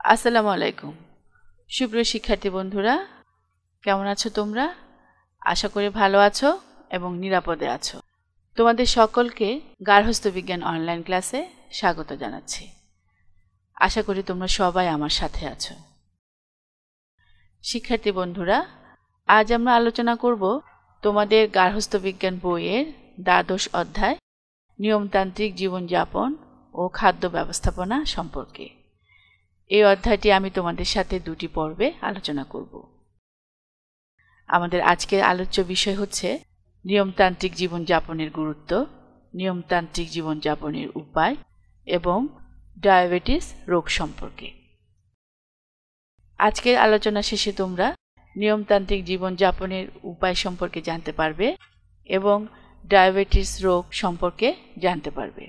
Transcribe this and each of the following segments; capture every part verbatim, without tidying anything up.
আসসালামু আলাইকুম সুপ্রিয় শিক্ষার্থী বন্ধুরা, কেমন আছো তোমরা? আশা করি ভালো আছো এবং নিরাপদে আছো। তোমাদের সকলকে গার্হস্থ্য বিজ্ঞান অনলাইন ক্লাসে স্বাগত জানাচ্ছি। আশা করি তোমরা সবাই আমার সাথে আছো। শিক্ষার্থী বন্ধুরা, আজ আমরা আলোচনা করব তোমাদের গার্হস্থ্য বিজ্ঞান বইয়ের দ্বাদশ অধ্যায় নিয়মতান্ত্রিক জীবনযাপন ও খাদ্য ব্যবস্থাপনা সম্পর্কে। এই অধ্যায়টি আমি তোমাদের সাথে দুটি পর্বে আলোচনা করব। আমাদের আজকের আলোচ্য বিষয় হচ্ছে নিয়মতান্ত্রিক জীবনযাপনের গুরুত্ব, নিয়মতান্ত্রিক জীবনযাপনের উপায় এবং ডায়াবেটিস রোগ সম্পর্কে। আজকের আলোচনা শেষে তোমরা নিয়মতান্ত্রিক জীবনযাপনের উপায় সম্পর্কে জানতে পারবে এবং ডায়াবেটিস রোগ সম্পর্কে জানতে পারবে।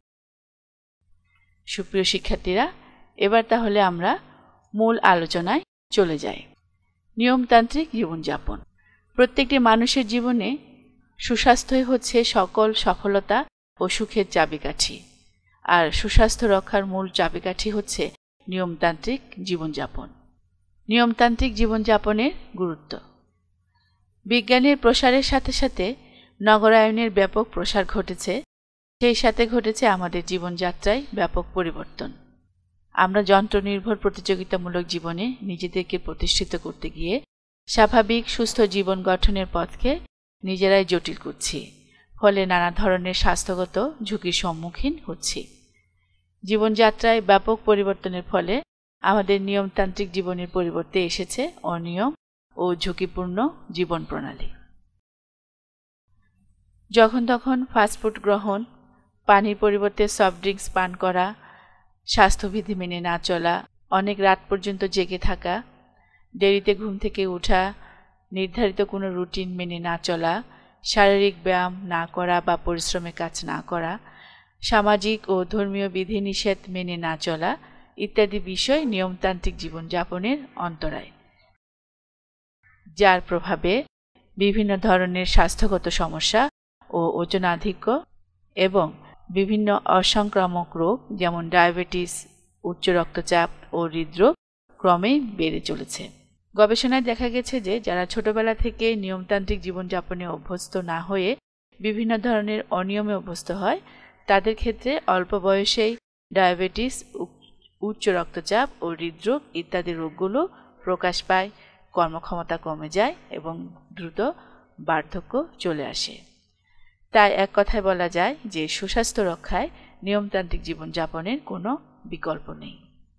সুপ্রিয় শিক্ষার্থীরা, এবার তাহলে আমরা মূল আলোচনায় চলে যাই। নিয়মতান্ত্রিক জীবনযাপন। প্রত্যেকটি মানুষের জীবনে সুস্বাস্থ্যই হচ্ছে সকল সফলতা ও সুখের চাবিকাঠি, আর সুস্বাস্থ্য রক্ষার মূল চাবিকাঠি হচ্ছে নিয়মতান্ত্রিক জীবনযাপন। নিয়মতান্ত্রিক জীবনযাপনের গুরুত্ব। বিজ্ঞানের প্রসারের সাথে সাথে নগরায়নের ব্যাপক প্রসার ঘটেছে, সেই সাথে ঘটেছে আমাদের জীবনযাত্রায় ব্যাপক পরিবর্তন। আমরা যন্ত্রনির্ভর প্রতিযোগিতামূলক জীবনে নিজেদেরকে প্রতিষ্ঠিত করতে গিয়ে স্বাভাবিক সুস্থ জীবন গঠনের পথকে নিজেরাই জটিল করছি, ফলে নানা ধরনের স্বাস্থ্যগত ঝুঁকির সম্মুখীন হচ্ছি। জীবনযাত্রায় ব্যাপক পরিবর্তনের ফলে আমাদের নিয়মতান্ত্রিক জীবনের পরিবর্তে এসেছে অনিয়ম ও ঝুঁকিপূর্ণ জীবন প্রণালী। যখন তখন ফাস্টফুড গ্রহণ, পানির পরিবর্তে সফট ড্রিঙ্কস পান করা, স্বাস্থ্যবিধি মেনে না চলা, অনেক রাত পর্যন্ত জেগে থাকা, দেরিতে ঘুম থেকে ওঠা, নির্ধারিত কোনো রুটিন মেনে না চলা, শারীরিক ব্যায়াম না করা বা পরিশ্রমের কাজ না করা, সামাজিক ও ধর্মীয় বিধিনিষেধ মেনে না চলা ইত্যাদি বিষয় নিয়মতান্ত্রিক জীবনযাপনের অন্তরায়, যার প্রভাবে বিভিন্ন ধরনের স্বাস্থ্যগত সমস্যা ও ওজনাধিক্য এবং বিভিন্ন অসংক্রামক রোগ যেমন ডায়াবেটিস, উচ্চ রক্তচাপ ও হৃদরোগ ক্রমেই বেড়ে চলেছে। গবেষণায় দেখা গেছে যে যারা ছোটবেলা থেকে নিয়মতান্ত্রিক জীবনযাপনে অভ্যস্ত না হয়ে বিভিন্ন ধরনের অনিয়মে অভ্যস্ত হয়, তাদের ক্ষেত্রে অল্প বয়সেই ডায়াবেটিস, উচ্চ রক্তচাপ ও হৃদরোগ ইত্যাদি রোগগুলো প্রকাশ পায়, কর্মক্ষমতা কমে যায় এবং দ্রুত বার্ধক্য চলে আসে। তাই এক কথায় বলা যায় যে সুস্বাস্থ্য রক্ষায় নিয়মতান্ত্রিক জীবনযাপনের কোনো বিকল্প নেই।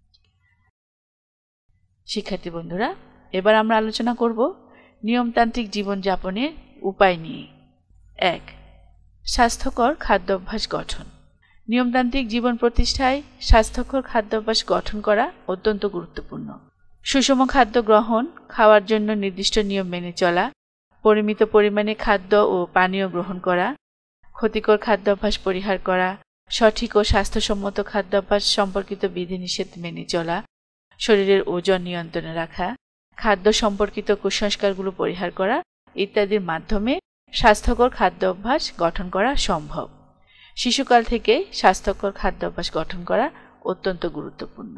শিক্ষার্থী বন্ধুরা, এবার আমরা আলোচনা করব নিয়মতান্ত্রিক জীবনযাপনের উপায় নিয়ে। এক, স্বাস্থ্যকর খাদ্যাভ্যাস গঠন। নিয়মতান্ত্রিক জীবন প্রতিষ্ঠায় স্বাস্থ্যকর খাদ্যাভ্যাস গঠন করা অত্যন্ত গুরুত্বপূর্ণ। সুষম খাদ্য গ্রহণ, খাওয়ার জন্য নির্দিষ্ট নিয়ম মেনে চলা, পরিমিত পরিমাণে খাদ্য ও পানীয় গ্রহণ করা, ক্ষতিকর খাদ্যাভ্যাস পরিহার করা, সঠিক ও স্বাস্থ্যসম্মত খাদ্যাভ্যাস সম্পর্কিত বিধিনিষেধ মেনে চলা, শরীরের ওজন নিয়ন্ত্রণে রাখা, খাদ্য সম্পর্কিত কুসংস্কারগুলো পরিহার করা ইত্যাদির মাধ্যমে স্বাস্থ্যকর খাদ্যাভ্যাস গঠন করা সম্ভব। শিশুকাল থেকে স্বাস্থ্যকর খাদ্যাভ্যাস গঠন করা অত্যন্ত গুরুত্বপূর্ণ।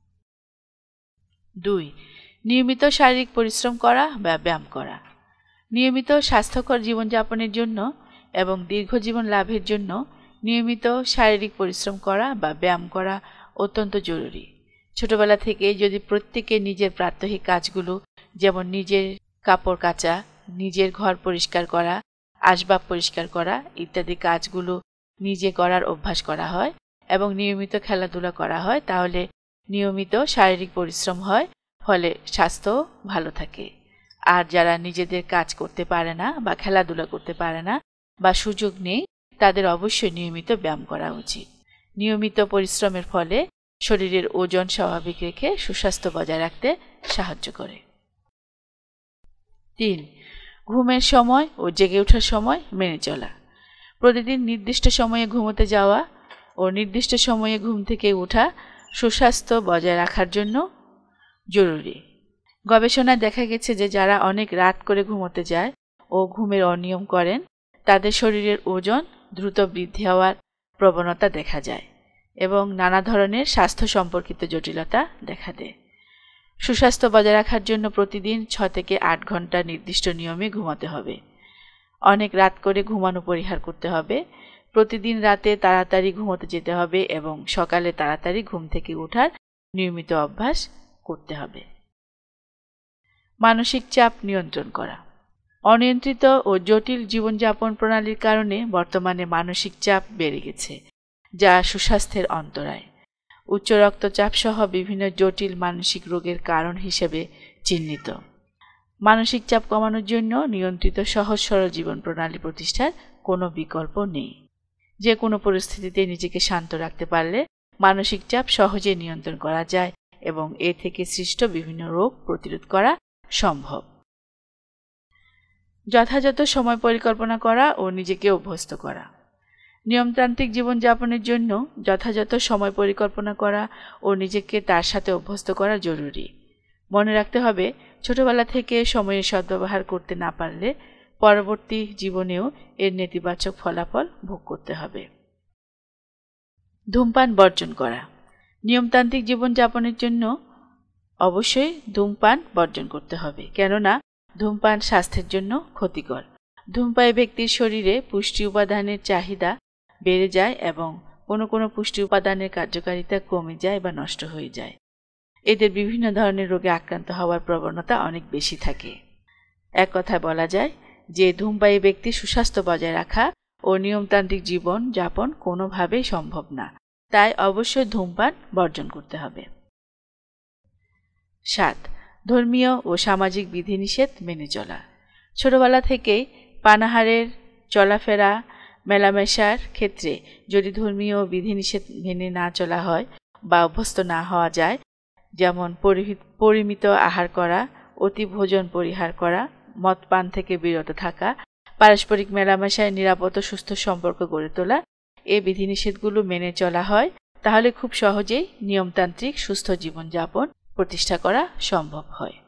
দুই, নিয়মিত শারীরিক পরিশ্রম করা বা ব্যায়াম করা। নিয়মিত স্বাস্থ্যকর জীবনযাপনের জন্য এবং দীর্ঘজীবন লাভের জন্য নিয়মিত শারীরিক পরিশ্রম করা বা ব্যায়াম করা অত্যন্ত জরুরি। ছোটবেলা থেকে যদি প্রত্যেকে নিজের প্রাত্যহিক কাজগুলো, যেমন নিজের কাপড় কাচা, নিজের ঘর পরিষ্কার করা, আসবাব পরিষ্কার করা ইত্যাদি কাজগুলো নিজে করার অভ্যাস করা হয় এবং নিয়মিত খেলাধুলা করা হয়, তাহলে নিয়মিত শারীরিক পরিশ্রম হয়, ফলে স্বাস্থ্য ভালো থাকে। আর যারা নিজেদের কাজ করতে পারে না বা খেলাধুলা করতে পারে না বা সুযোগ নেই, তাদের অবশ্যই নিয়মিত ব্যায়াম করা উচিত। নিয়মিত পরিশ্রমের ফলে শরীরের ওজন স্বাভাবিক রেখে সুস্বাস্থ্য বজায় রাখতে সাহায্য করে। তিন, ঘুমের সময় ও জেগে ওঠার সময় মেনে চলা। প্রতিদিন নির্দিষ্ট সময়ে ঘুমোতে যাওয়া ও নির্দিষ্ট সময়ে ঘুম থেকে ওঠা সুস্বাস্থ্য বজায় রাখার জন্য জরুরি। গবেষণায় দেখা গেছে যে যারা অনেক রাত করে ঘুমোতে যায় ও ঘুমের অনিয়ম করেন, তাদের শরীরের ওজন দ্রুত বৃদ্ধি হওয়ার প্রবণতা দেখা যায়। এবং নানা ধরনের স্বাস্থ্য সম্পর্কিত জটিলতা দেখা দেয়। সুস্বাস্থ্য বজায় রাখার জন্য প্রতিদিন ছ থেকে আট ঘন্টা নির্দিষ্ট নিয়মে ঘুমাতে হবে। অনেক রাত করে ঘুমানো পরিহার করতে হবে। প্রতিদিন রাতে তাড়াতাড়ি ঘুমোতে যেতে হবে এবং সকালে তাড়াতাড়ি ঘুম থেকে ওঠার নিয়মিত অভ্যাস করতে হবে। মানসিক চাপ নিয়ন্ত্রণ করা। অনিয়ন্ত্রিত ও জটিল জীবনযাপন প্রণালীর কারণে বর্তমানে মানসিক চাপ বেড়ে গেছে, যা সুস্বাস্থ্যের অন্তরায়। উচ্চ রক্তচাপ সহ বিভিন্ন জটিল মানসিক রোগের কারণ হিসেবে চিহ্নিত। মানসিক চাপ কমানোর জন্য নিয়ন্ত্রিত সহজ সরল জীবন প্রণালী প্রতিষ্ঠার কোনো বিকল্প নেই। যে কোনো পরিস্থিতিতে নিজেকে শান্ত রাখতে পারলে মানসিক চাপ সহজে নিয়ন্ত্রণ করা যায় এবং এ থেকে সৃষ্ট বিভিন্ন রোগ প্রতিরোধ করা সম্ভব। যথাযথ সময় পরিকল্পনা করা ও নিজেকে অভ্যস্ত করা। নিয়মতান্ত্রিক জীবনযাপনের জন্য যথাযথ সময় পরিকল্পনা করা ও নিজেকে তার সাথে অভ্যস্ত করা জরুরি। মনে রাখতে হবে, ছোটবেলা থেকে সময়ের সদ্ব্যবহার করতে না পারলে পরবর্তী জীবনেও এর নেতিবাচক ফলাফল ভোগ করতে হবে। ধূমপান বর্জন করা। নিয়মতান্ত্রিক জীবনযাপনের জন্য অবশ্যই ধূমপান বর্জন করতে হবে, কেননা ধূমপান স্বাস্থ্যের জন্য ক্ষতিকর। ধূমপায়ী ব্যক্তির শরীরে পুষ্টি উপাদানের চাহিদা বেড়ে যায় এবং কোনো কোনো পুষ্টি উপাদানের কার্যকারিতা কমে যায় বা নষ্ট হয়ে যায়। এদের বিভিন্ন ধরনের রোগে আক্রান্ত হওয়ার প্রবণতা অনেক বেশি থাকে। এক কথায় বলা যায় যে ধূমপায়ী ব্যক্তির সুস্বাস্থ্য বজায় রাখা ও নিয়মতান্ত্রিক জীবন যাপন কোনোভাবেই সম্ভব না, তাই অবশ্যই ধূমপান বর্জন করতে হবে। সাত, ধর্মীয় ও সামাজিক বিধিনিষেধ মেনে চলা। ছোটবেলা থেকেই পানাহারের, চলাফেরা, মেলামেশার ক্ষেত্রে যদি ধর্মীয় বিধিনিষেধ মেনে না চলা হয় বা অভ্যস্ত না হওয়া যায়, যেমন পরিমিত আহার করা, অতি ভোজন পরিহার করা, মদ পান থেকে বিরত থাকা, পারস্পরিক মেলামেশায় নিরাপদ ও সুস্থ সম্পর্ক গড়ে তোলা, এই বিধিনিষেধগুলো মেনে চলা হয়, তাহলে খুব সহজেই নিয়মতান্ত্রিক সুস্থ জীবনযাপন প্রতিষ্ঠা করা সম্ভব হয়।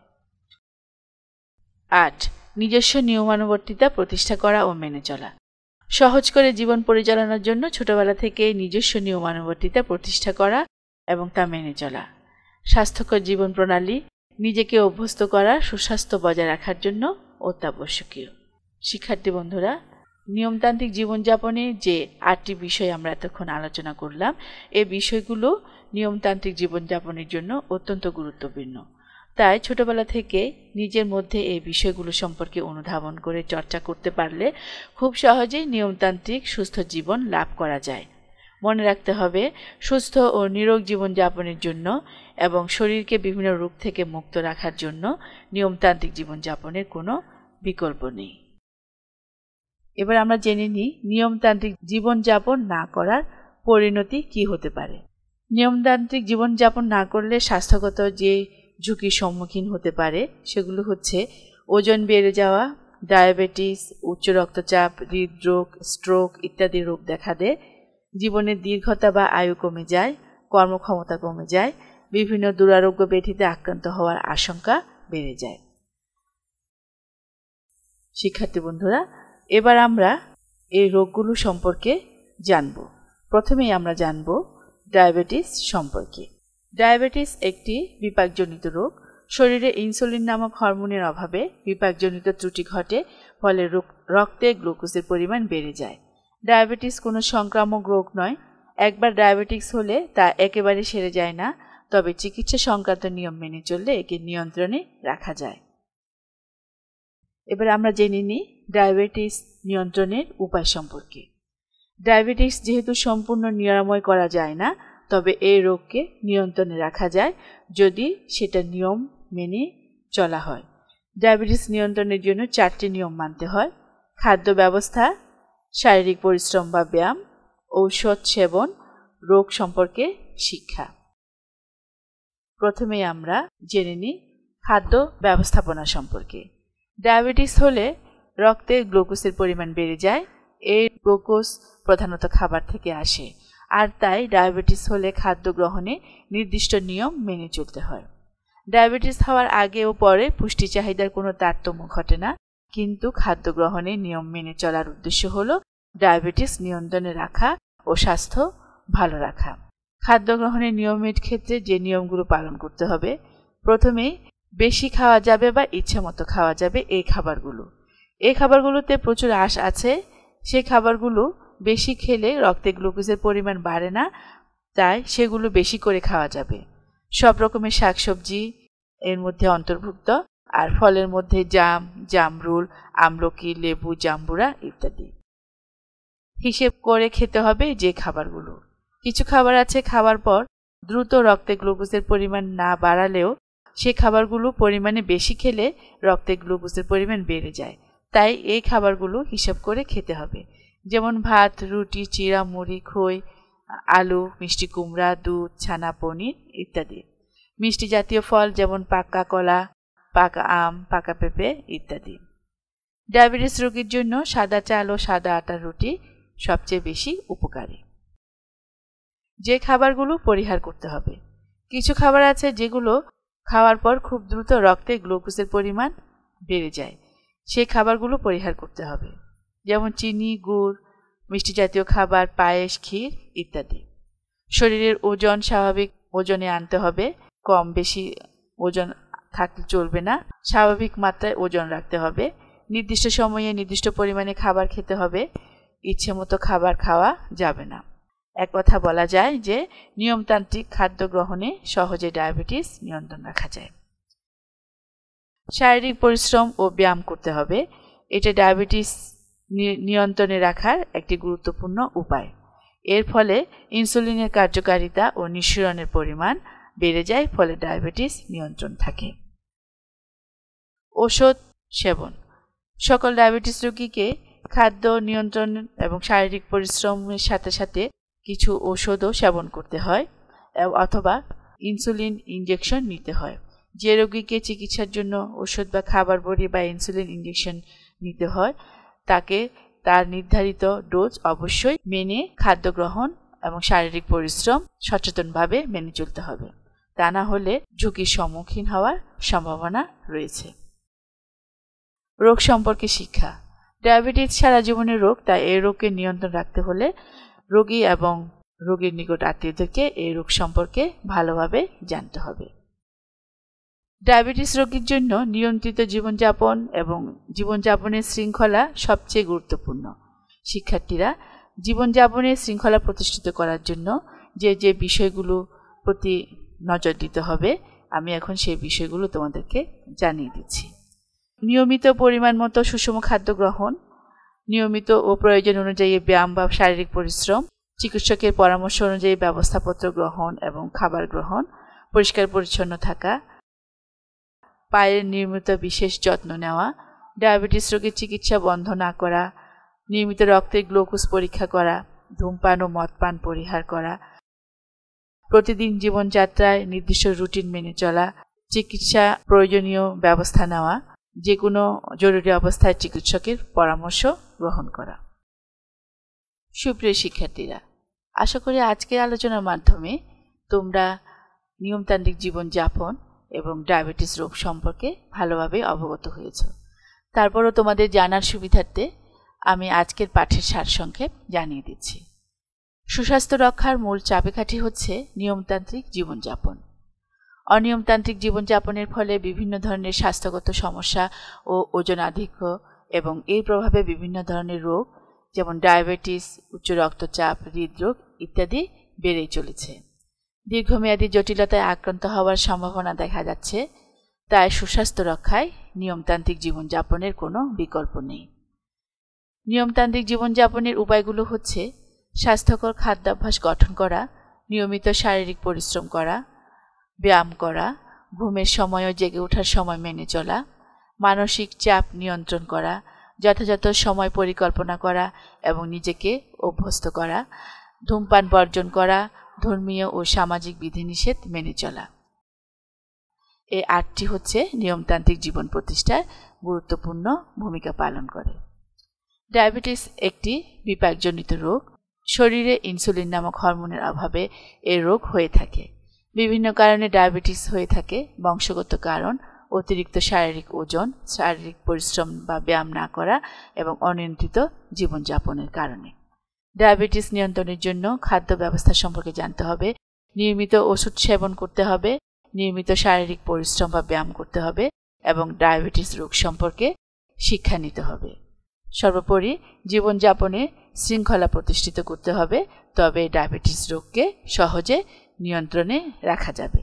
আট, নিজস্ব নিয়মানুবর্তিতা প্রতিষ্ঠা করা ও মেনে চলা। সহজ করে জীবন পরিচালনার জন্য ছোটবেলা থেকে নিজস্ব নিয়মানুবর্তিতা প্রতিষ্ঠা করা এবং তা মেনে চলা। স্বাস্থ্যকর জীবন প্রণালী নিজেকে অভ্যস্ত করা সুস্বাস্থ্য বজায় রাখার জন্য অত্যাবশ্যকীয়। শিক্ষার্থী বন্ধুরা, নিয়মতান্ত্রিক জীবনযাপনে যে আটটি বিষয় আমরা এতক্ষণ আলোচনা করলাম, এই বিষয়গুলো নিয়মতান্ত্রিক জীবনযাপনের জন্য অত্যন্ত গুরুত্বপূর্ণ। তাই ছোটবেলা থেকে নিজের মধ্যে এই বিষয়গুলো সম্পর্কে অনুধাবন করে চর্চা করতে পারলে খুব সহজেই নিয়মতান্ত্রিক সুস্থ জীবন লাভ করা যায়। মনে রাখতে হবে, সুস্থ ও নিরোগ জীবনযাপনের জন্য এবং শরীরকে বিভিন্ন রোগ থেকে মুক্ত রাখার জন্য নিয়মতান্ত্রিক জীবনযাপনের কোনো বিকল্প নেই। এবার আমরা জেনে নিই নিয়মতান্ত্রিক জীবনযাপন না করার পরিণতি কি হতে পারে। নিয়মতান্ত্রিক জীবনযাপন না করলে স্বাস্থ্যগত যে ঝুঁকির সম্মুখীন হতে পারে সেগুলো হচ্ছে ওজন বেড়ে যাওয়া, ডায়াবেটিস, উচ্চ রক্তচাপ, হৃদরোগ, স্ট্রোক ইত্যাদি রোগ দেখা দেয়। জীবনের দীর্ঘতা বা আয়ু কমে যায়, কর্মক্ষমতা কমে যায়, বিভিন্ন দুরারোগ্য ব্যাধিতে আক্রান্ত হওয়ার আশঙ্কা বেড়ে যায়। শিক্ষার্থী বন্ধুরা, এবার আমরা এই রোগগুলো সম্পর্কে জানব। প্রথমেই আমরা জানব ডায়াবেটিস সম্পর্কে। ডায়াবেটিস একটি বিপাকজনিত রোগ। শরীরে ইনসুলিন নামক হরমোনের অভাবে বিপাকজনিত ত্রুটি ঘটে, ফলে রক্তে গ্লুকোজের পরিমাণ বেড়ে যায়। ডায়াবেটিস কোনো সংক্রামক রোগ নয়। একবার ডায়াবেটিস হলে তা একেবারে সেরে যায় না, তবে চিকিৎসা সংক্রান্ত নিয়ম মেনে চললে একে নিয়ন্ত্রণে রাখা যায়। এবার আমরা জেনে নিই ডায়াবেটিস নিয়ন্ত্রণের উপায় সম্পর্কে। ডায়াবেটিস যেহেতু সম্পূর্ণ নিরাময় করা যায় না, তবে এই রোগকে নিয়ন্ত্রণে রাখা যায় যদি সেটা নিয়ম মেনে চলা হয়। ডায়াবেটিস নিয়ন্ত্রণের জন্য চারটি নিয়ম মানতে হয়: খাদ্য ব্যবস্থা, শারীরিক পরিশ্রম বা ব্যায়াম, ঔষধ সেবন, রোগ সম্পর্কে শিক্ষা। প্রথমে আমরা জেনে নিই খাদ্য ব্যবস্থাপনা সম্পর্কে। ডায়াবেটিস হলে রক্তে গ্লুকোজের পরিমাণ বেড়ে যায়। এই গ্লুকোজ প্রধানত খাবার থেকে আসে, আর তাই ডায়াবেটিস হলে খাদ্য গ্রহণে নির্দিষ্ট নিয়ম মেনে চলতে হয়। ডায়াবেটিস হওয়ার আগে ও পরে পুষ্টি চাহিদার কোনো তারতম্য ঘটে না, কিন্তু খাদ্য গ্রহণে নিয়ম মেনে চলার উদ্দেশ্য হল ডায়াবেটিস নিয়ন্ত্রণে রাখা ও স্বাস্থ্য ভালো রাখা। খাদ্য গ্রহণের নিয়মের ক্ষেত্রে যে নিয়মগুলো পালন করতে হবে, প্রথমে বেশি খাওয়া যাবে বা ইচ্ছে মতো খাওয়া যাবে এই খাবারগুলো। এই খাবারগুলোতে প্রচুর আঁশ আছে, সেই খাবারগুলো বেশি খেলে রক্তে গ্লুকোজের পরিমাণ বাড়ে না, তাই সেগুলো বেশি করে খাওয়া যাবে। সব রকমের শাকসবজি এর মধ্যে অন্তর্ভুক্ত, আর ফলের মধ্যে জাম, জামরুল, আমলকি, লেবু, জাম্বুরা ইত্যাদি। হিসেব করে খেতে হবে যে খাবারগুলো। কিছু খাবার আছে খাওয়ার পর দ্রুত রক্তে গ্লুকোজের পরিমাণ না বাড়ালেও সে খাবারগুলো পরিমাণে বেশি খেলে রক্তে গ্লুকোজের পরিমাণ বেড়ে যায়, তাই এই খাবারগুলো হিসাব করে খেতে হবে। যেমন ভাত, রুটি, চিড়া, মুড়ি, খই, আলু, মিষ্টি কুমড়া, দুধ, ছানা, পনির ইত্যাদি। মিষ্টি জাতীয় ফল যেমন পাকা কলা, পাকা আম, পাকা পেঁপে ইত্যাদি। ডায়াবেটিস রোগীর জন্য সাদা চাল ও সাদা আটার রুটি সবচেয়ে বেশি উপকারী। যে খাবারগুলো পরিহার করতে হবে, কিছু খাবার আছে যেগুলো খাওয়ার পর খুব দ্রুত রক্তে গ্লুকোজের পরিমাণ বেড়ে যায়, সেই খাবারগুলো পরিহার করতে হবে। যেমন চিনি, গুড়, মিষ্টি জাতীয় খাবার, পায়েস, ক্ষীর ইত্যাদি। শরীরের ওজন স্বাভাবিক ওজনে আনতে হবে, কম বেশি ওজন থাকলে চলবে না, স্বাভাবিক মাত্রায় ওজন রাখতে হবে। নির্দিষ্ট সময়ে নির্দিষ্ট পরিমাণে খাবার খেতে হবে, ইচ্ছে মতো খাবার খাওয়া যাবে না। এক কথা বলা যায় যে নিয়মতান্ত্রিক খাদ্য গ্রহণে সহজে ডায়াবেটিস নিয়ন্ত্রণ রাখা যায়। শারীরিক পরিশ্রম ও ব্যায়াম করতে হবে, এটা ডায়াবেটিস নিয়ন্ত্রণে রাখার একটি গুরুত্বপূর্ণ উপায়। এর ফলে ইনসুলিনের কার্যকারিতা ও নিঃসরণের পরিমাণ বেড়ে যায়, ফলে ডায়াবেটিস নিয়ন্ত্রণ থাকে। ওষুধ সেবন, সকল ডায়াবেটিস রোগীকে খাদ্য নিয়ন্ত্রণ এবং শারীরিক পরিশ্রমের সাথে সাথে কিছু ওষুধও সেবন করতে হয় অথবা ইনসুলিন ইনজেকশন নিতে হয়। যে রোগীকে চিকিৎসার জন্য ওষুধ বা খাবার বড়ি বা ইনসুলিন ইনজেকশন নিতে হয়, তাকে তার নির্ধারিত ডোজ অবশ্যই মেনে খাদ্য গ্রহণ এবং শারীরিক পরিশ্রম সচেতনভাবে মেনে চলতে হবে, তা না হলে ঝুঁকির সম্মুখীন হওয়ার সম্ভাবনা রয়েছে। রোগ সম্পর্কে শিক্ষা, ডায়াবেটিস সারা জীবনের রোগ, তাই এই রোগকে নিয়ন্ত্রণ রাখতে হলে রোগী এবং রোগীর নিকট আত্মীয়দেরকে এই রোগ সম্পর্কে ভালোভাবে জানতে হবে। ডায়াবেটিস রোগীর জন্য নিয়ন্ত্রিত জীবনযাপন এবং জীবনযাপনের শৃঙ্খলা সবচেয়ে গুরুত্বপূর্ণ। শিক্ষার্থীরা, জীবনযাপনের শৃঙ্খলা প্রতিষ্ঠিত করার জন্য যে যে বিষয়গুলো প্রতি নজর দিতে হবে, আমি এখন সেই বিষয়গুলো তোমাদেরকে জানিয়ে দিচ্ছি। নিয়মিত পরিমাণ মতো সুষম খাদ্য গ্রহণ, নিয়মিত ও প্রয়োজন অনুযায়ী ব্যায়াম বা শারীরিক পরিশ্রম, চিকিৎসকের পরামর্শ অনুযায়ী ব্যবস্থাপত্র গ্রহণ এবং খাবার গ্রহণ, পরিষ্কার পরিচ্ছন্ন থাকা, পায়ের নিয়মিত বিশেষ যত্ন নেওয়া, ডায়াবেটিস রোগের চিকিৎসা বন্ধ না করা, নিয়মিত রক্তের গ্লুকোজ পরীক্ষা করা, ধূমপান ও মদপান পরিহার করা, প্রতিদিন জীবনযাত্রায় নির্দিষ্ট রুটিন মেনে চলা, চিকিৎসা প্রয়োজনীয় ব্যবস্থা নেওয়া, যে কোনো জরুরি অবস্থায় চিকিৎসকের পরামর্শ গ্রহণ করা। সুপ্রিয় শিক্ষার্থীরা, আশা করি আজকের আলোচনার মাধ্যমে তোমরা নিয়মতান্ত্রিক জীবনযাপন এবং ডায়াবেটিস রোগ সম্পর্কে ভালোভাবে অবগত হয়েছ। তারপরও তোমাদের জানার সুবিধার্থে আমি আজকের পাঠের সারসংক্ষেপ জানিয়ে দিচ্ছি। সুস্বাস্থ্য রক্ষার মূল চাবিকাঠি হচ্ছে নিয়মতান্ত্রিক জীবনযাপন। অনিয়মতান্ত্রিক জীবনযাপনের ফলে বিভিন্ন ধরনের স্বাস্থ্যগত সমস্যা ও ওজন আধিক্য এবং এর প্রভাবে বিভিন্ন ধরনের রোগ যেমন ডায়াবেটিস, উচ্চ রক্তচাপ, হৃদরোগ ইত্যাদি বেড়েই চলেছে। দীর্ঘমেয়াদী জটিলতায় আক্রান্ত হওয়ার সম্ভাবনা দেখা যাচ্ছে, তাই সুস্বাস্থ্য রক্ষায় নিয়মতান্ত্রিক জীবনযাপনের কোনো বিকল্প নেই। নিয়মতান্ত্রিক জীবনযাপনের উপায়গুলো হচ্ছে স্বাস্থ্যকর খাদ্যাভ্যাস গঠন করা, নিয়মিত শারীরিক পরিশ্রম করা, ব্যায়াম করা, ঘুমের সময় ও জেগে ওঠার সময় মেনে চলা, মানসিক চাপ নিয়ন্ত্রণ করা, যথাযথ সময় পরিকল্পনা করা এবং নিজেকে অভ্যস্ত করা, ধূমপান বর্জন করা, ধর্মীয় ও সামাজিক বিধিনিষেধ মেনে চলা। এই আটটি হচ্ছে নিয়মতান্ত্রিক জীবন প্রতিষ্ঠায় গুরুত্বপূর্ণ ভূমিকা পালন করে। ডায়াবেটিস একটি বিপাকজনিত রোগ। শরীরে ইনসুলিন নামক হরমোনের অভাবে এই রোগ হয়ে থাকে। বিভিন্ন কারণে ডায়াবেটিস হয়ে থাকে। বংশগত কারণ, অতিরিক্ত শারীরিক ওজন, শারীরিক পরিশ্রম বা ব্যায়াম না করা এবং অনিয়ন্ত্রিত জীবনযাপনের কারণে। ডায়াবেটিস নিয়ন্ত্রণের জন্য খাদ্য ব্যবস্থা সম্পর্কে জানতে হবে। নিয়মিত ওষুধ সেবন করতে হবে, নিয়মিত শারীরিক পরিশ্রম বা ব্যায়াম করতে হবে এবং ডায়াবেটিস রোগ সম্পর্কে শিক্ষা নিতে হবে। সর্বোপরি জীবনযাপনে শৃঙ্খলা প্রতিষ্ঠিত করতে হবে, তবে ডায়াবেটিস রোগকে সহজে নিয়ন্ত্রণে রাখা যাবে।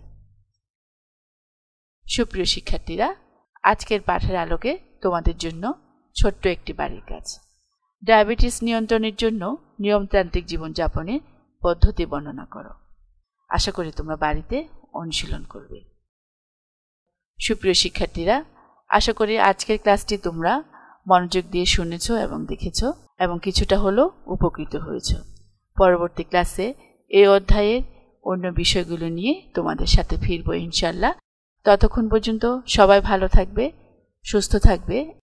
সুপ্রিয় শিক্ষার্থীরা, আজকের পাঠের আলোকে তোমাদের জন্য ছোট্ট একটি বাড়ির কাজ। ডায়াবেটিস নিয়ন্ত্রণের জন্য নিয়মতান্ত্রিক জীবনযাপনের পদ্ধতি বর্ণনা করো। আশা করি তোমরা বাড়িতে অনুশীলন করবে। সুপ্রিয় শিক্ষার্থীরা, আশা করি আজকের ক্লাসটি তোমরা মনোযোগ দিয়ে শুনেছ এবং দেখেছ এবং কিছুটা হলেও উপকৃত হয়েছ। পরবর্তী ক্লাসে এই অধ্যায়ের অন্য বিষয়গুলো নিয়ে তোমাদের সাথে ফিরবো ইনশাল্লাহ। ততক্ষণ পর্যন্ত সবাই ভালো থাকবে, সুস্থ থাকবে